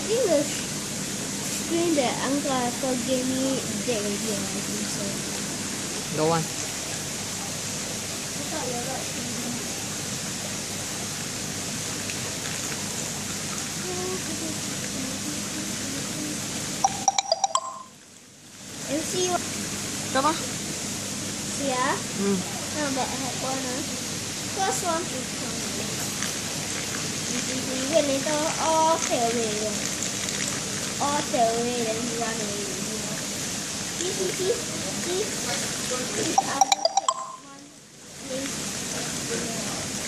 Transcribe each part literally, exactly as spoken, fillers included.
think the screen that Uncle gave me dead already. I think so. Go on. I thought you were not screen. M C what? Come on. See ya? Mm. Now that happen. First one to come. Wait later, all sail away. All sail away, then you run away. You know? See, see, see, see. This other one place.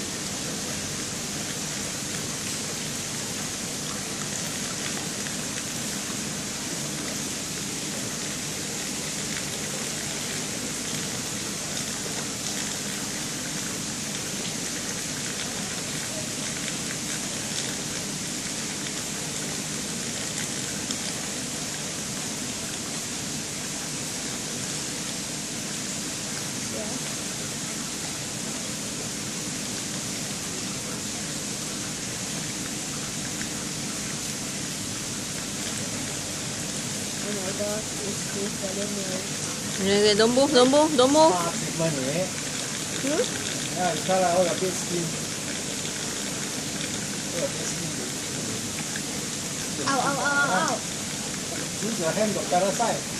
Oh my god, it's this very nice. Okay, don't move, don't move, don't move. Hmm? Yeah, you try all your big skin. All your big skin. Ow, ow, ow, ow. Use your hand to parasite.